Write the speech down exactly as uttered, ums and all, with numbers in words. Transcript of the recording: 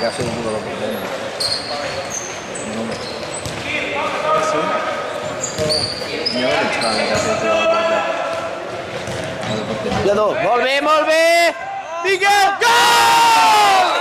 que ha sido un poco lo que tiene. No me... Sí? Mira que echaba que ha sido un poco lo que tiene. Ja, molt bé, molt bé! Miquel, gol!